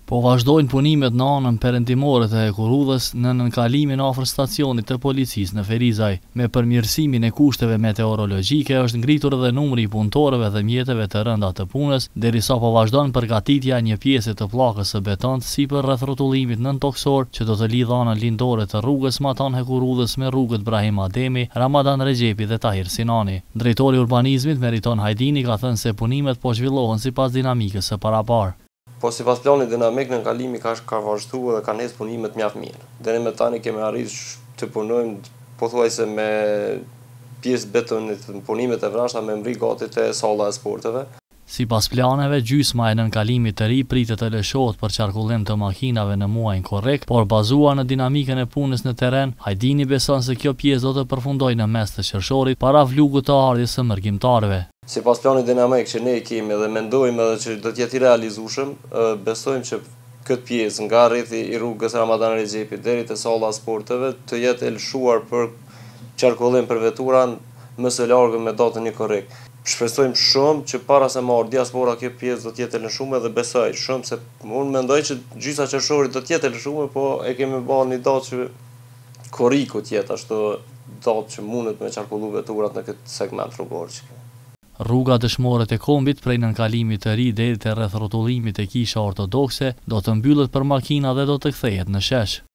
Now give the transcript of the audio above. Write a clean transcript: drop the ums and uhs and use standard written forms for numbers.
Po vazhdojnë punimet në anën perëndimore të Hekurudhës në nënkalimin afër stacionit të policisë në Ferizaj. Me përmirësimin e kushteve meteorologjike është ngritur edhe numri i punëtorëve dhe mjeteve të rënda të punës, derisa po vazhdon përgatitja një pjese të pllakës së betonit sipër rreth rrotullimit nëntoksor që do të lidhë anën lindore të rrugës Matan Hekurudhës me rrugët Brahim Ademi, Ramadan Rexhepi dhe Tahir Sinani. Drejtori i urbanizmit Meriton Hajdini ka thënë se punimet po zhvillohen sipas dinamikës së paraparë. Po sipas planit dinamik në kalimi ka vazhduar dhe kanë ecë punimet mjaft mirë. Deri më tani kemi arritur të punojmë pothuajse me pjesë betonit, punimet e vrashta me mri gati te salla e sporteve. Sipas planeve, gjysma e nënkalimit të ri pritet të lëshohet për qarkullim të makinave në muajin korrekt, por bazuar në dinamikën e punës në terren, Hajdini beson se kjo pjesë do të përfundojë në mes të qershorit para vlugut të ardhjes së mërgjimtarëve. Sipas planit dinamik që ne kemi dhe mendojmë edhe që do të jetë i realizueshëm, besojmë që këtë pjesë nga rrethi i rrugës Ramadan Rexhepi deri te salla e sporteve të jetë e lëshuar për qarkullim për vetura më së largën me datën e korrekt. Shpresojmë shumë që para se marrë diaspora kjo pjesë do të jetë e lëshuar dhe besoj shumë se unë mendoj që gjysa qershorit do të jetë e lëshuar, po e kemi bërë një datë që korriku të jetë ashtu datë që mundet me qarkullu veturat në këtë segment rrugor. Rruga dëshmore e kombit prej nënkalimit të ri deri te rreth rrotullimit e kisha ortodokse do të mbyllet për makina dhe do të kthehet në shesh.